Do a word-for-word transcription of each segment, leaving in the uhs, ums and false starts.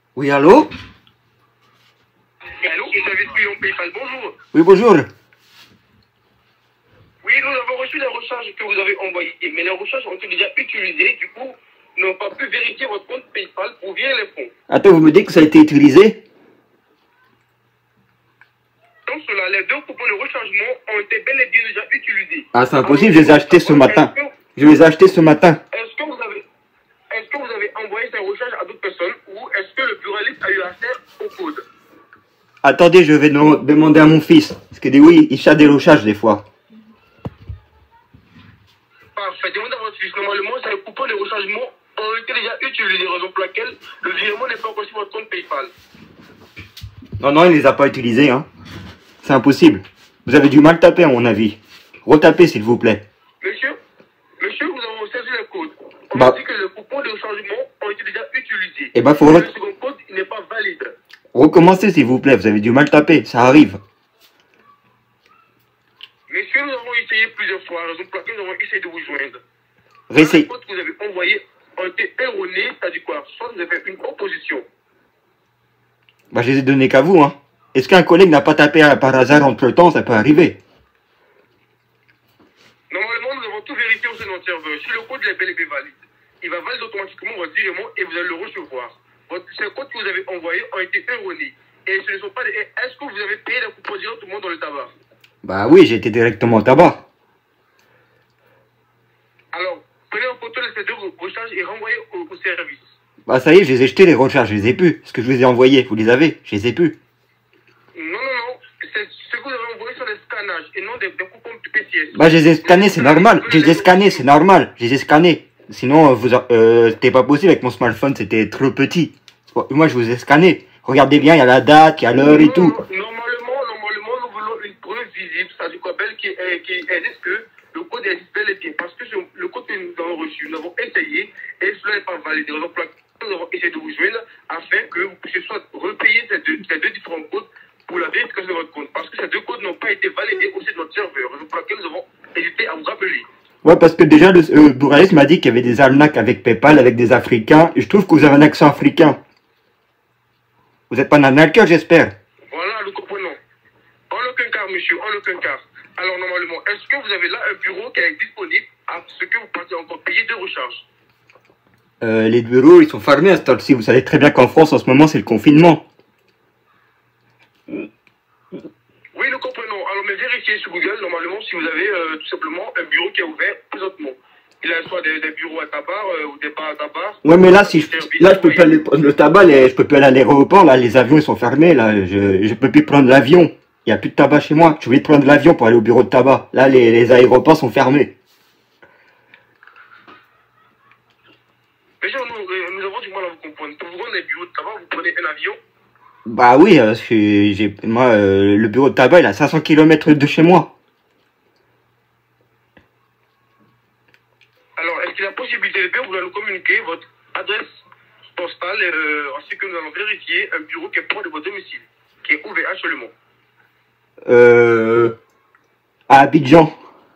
Oui, allô? Allô, et service client PayPal, bonjour. Oui, bonjour. Oui, nous avons reçu les recharges que vous avez envoyées, mais les recharges ont été déjà utilisées, du coup, nous n'avons pas pu vérifier votre compte PayPal pour virer les fonds. Attends, vous me dites que ça a été utilisé? Donc cela, les deux coupons de rechargement ont été bel et bien déjà utilisés. Ah, c'est impossible, je les ai achetés ce matin. Je les ai achetés ce matin. Est-ce que vous avez, est-ce que vous avez envoyé ces recharges à d'autres personnes ou est-ce que le pluraliste a eu affaire au code? Attendez, je vais no- demander à mon fils. Parce que oui, il chat des recharges des fois. Parfait, demandez à votre fils. Normalement, ces coupons de rechargement ont été déjà utilisés, raison pour laquelle le virement n'est pas encore sur votre compte PayPal. Non, non, il les a pas utilisés, hein. C'est impossible. Vous avez du mal taper, à mon avis. Retapez, s'il vous plaît. Monsieur, monsieur, nous avons saisi le code. On Bah. a dit que les coupons de changement ont été déjà utilisés. Eh ben, faut Le re- second code, il n'est pas valide. recommencer, s'il vous plaît. Vous avez du mal taper, ça arrive. Messieurs, nous avons essayé plusieurs fois, raison pour laquelle nous avons essayé de vous joindre. Les Réessayez. codes que vous avez envoyés ont été erronés, c'est-à-dire quoi? Soit vous avez fait une opposition. Bah, je les ai donnés qu'à vous, hein. Est-ce qu'un collègue n'a pas tapé euh, par hasard entre temps? Ça peut arriver. Normalement, nous avons tout vérifié au sein de notre serveur. Si le code est bel et bien valide, il va valider automatiquement votre virement et vous allez le recevoir. Votre, ces codes que vous avez envoyés ont été erronés. Et ce ne sont pas des... Est-ce que vous avez payé les coupons directement dans le tabac? Bah oui, j'ai été directement au tabac. Alors, prenez en photo les ces deux recharges et renvoyez au, au service. Bah ça y est, je les ai jetés les recharges, je les ai plus. Ce que je vous ai envoyé, vous les avez, je les ai plus. Non, non, non. C'est ce que vous avez envoyé sur les scannages et non des, des coupons de P C S. Bah je les ai scannés, c'est normal. Je les ai scannés, c'est normal. Je les ai scannés. Sinon, euh, vous, a- euh, c'était pas possible avec mon smartphone, c'était trop petit. Bon, moi, je vous ai scanné. Regardez bien, il y a la date, il y a l'heure et tout. Normalement, normalement, nous voulons une preuve visible, c'est-à-dire quoi, belle, qui, est- qui existe que le code existe bel et bien. Parce que sur le code que nous avons reçu, nous avons essayé et cela n'est pas validé. Raison pour laquelle nous avons essayé de vous joindre afin que vous puissiez soit repayer ces deux, ces deux différents codes pour la vérification de votre compte. Parce que ces deux codes n'ont pas été validés au sein de notre serveur. Raison pour laquelle nous avons hésité à vous rappeler. Ouais, parce que déjà, le euh, Bourales m'a dit qu'il y avait des arnaques avec PayPal, avec des Africains. Et je trouve que vous avez un accent africain. Vous n'êtes pas un arnaqueur, j'espère. Voilà, nous comprenons. En aucun cas, monsieur, en aucun cas. Alors, normalement, est-ce que vous avez là un bureau qui est disponible à ce que vous partez encore payer de recharge? Euh, les bureaux, ils sont fermés à ce temps-ci. Vous savez très bien qu'en France, en ce moment, c'est le confinement. Oui, nous comprenons. Alors, mais vérifiez sur Google, normalement, si vous avez euh, tout simplement un bureau qui est ouvert présentement. Il y a soit des, des bureaux à tabac euh, ou des bars à tabac. Ouais, mais là, si je, là, je peux plus aller prendre le tabac, les- je peux plus aller à l'aéroport, là, les avions, ils sont fermés, là, je, je peux plus prendre l'avion. Il y a plus de tabac chez moi. Je voulais prendre l'avion pour aller au bureau de tabac. Là, les, les aéroports sont fermés. Mais genre, nous, euh, nous avons du mal à vous comprendre. Pour vous rendre les bureaux de tabac, vous prenez un avion. Bah oui, euh, parce que j'ai, moi, euh, le bureau de tabac, il est à cinq cents kilomètres de chez moi. Alors, est-ce qu'il y a possibilité de bien vouloir nous communiquer votre adresse postale euh, ainsi que nous allons vérifier un bureau qui est proche de votre domicile, qui est ouvert actuellement? Euh, à Abidjan.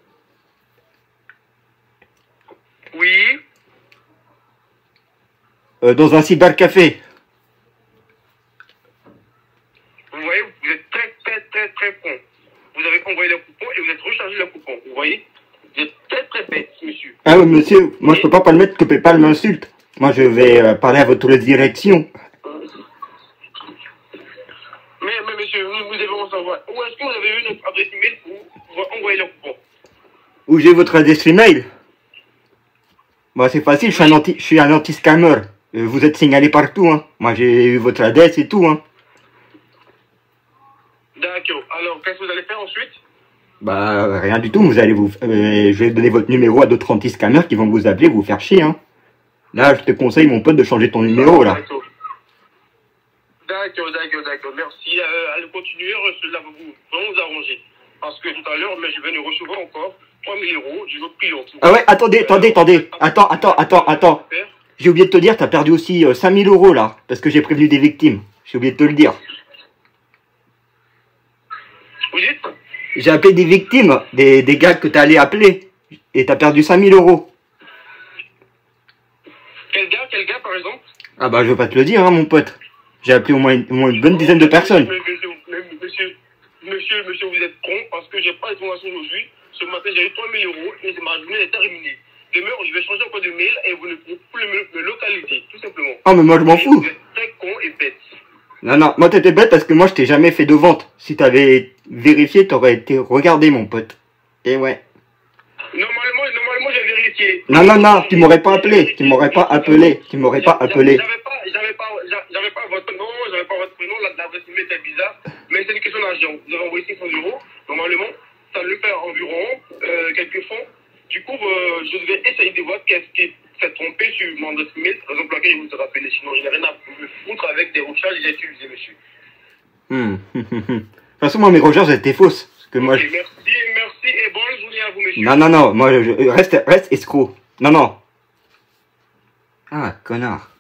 Oui. Euh, dans un cybercafé. Vous voyez, vous êtes très, très, très, très con. Vous avez envoyé les coupons et vous êtes rechargé les coupons. Vous voyez? Vous êtes très, très bête, monsieur. Ah oui, monsieur, moi je peux pas permettre que PayPal m'insulte. Moi je vais euh, parler à votre direction. Mais, mais monsieur, nous, nous devons savoir. Où est-ce que vous avez eu notre adresse email pour pouvoir envoyer les coupons? Où j'ai votre adresse email? Bah c'est facile, je suis un anti, je suis un anti-scammer. Euh, vous êtes signalé partout, hein. Moi j'ai eu votre adresse et tout, hein. D'accord. Alors, qu'est-ce que vous allez faire ensuite? Bah rien du tout, vous allez vous, euh, je vais donner votre numéro à d'autres anti-scammers qui vont vous appeler, vous faire chier, hein. Là, je te conseille, mon pote, de changer ton numéro, là. D'accord, d'accord, d'accord, d'accord. Merci. Euh, allez continuer, cela va vous vraiment vous arranger. Parce que tout à l'heure, mais je viens de recevoir encore trois mille euros du autre client. Ah ouais, attendez, attendez, attendez. Attends, attends, attends, attends. J'ai oublié de te dire, t'as perdu aussi euh, cinq mille euros, là. Parce que j'ai prévenu des victimes. J'ai oublié de te le dire. Vous dites? J'ai appelé des victimes, des, des gars que t'as allé appeler. Et t'as perdu cinq mille euros. Quel gars, quel gars, par exemple? Ah bah, je vais pas te le dire, hein, mon pote. J'ai appelé au moins, au moins une bonne dizaine de personnes. Mais, monsieur, mais, monsieur, monsieur, monsieur, vous êtes con parce que j'ai pas d'information aujourd'hui. Ce matin, j'ai eu trois mille euros et ma journée est terminée. Demain, je vais changer encore de mail et vous ne pouvez plus me, me localiser, tout simplement. Oh, mais moi, je m'en fous. Vous êtes très con et bête. Non, non, moi, t'étais bête parce que moi, je t'ai jamais fait de vente. Si t'avais vérifié, t'aurais été regardé, mon pote. Et ouais. Normalement, normalement, j'ai vérifié. Non, non, non, tu m'aurais pas appelé. Tu m'aurais pas appelé. Tu m'aurais pas appelé. J'avais pas, j'avais pas, j'avais pas votre nom, j'avais pas votre prénom, l'adresse email était bizarre. Mais c'est une question d'argent. Vous avez envoyé six cents euros. Normalement, ça lui fait environ euh, quelques fonds. Du coup, euh, je devais essayer de voir qu'est-ce qui s'est trompé sur mon adresse email, raison pour laquelle je vous ai rappelé. Sinon, je n'ai rien à me foutre avec des recharges déjà utilisés, monsieur. Hmm. De toute façon, moi, mes recharges étaient fausses. Parce que moi, okay, je... Merci, merci et bonne journée à vous, monsieur. Non, non, non, moi, je... reste, reste escroc. Non, non. Ah, connard.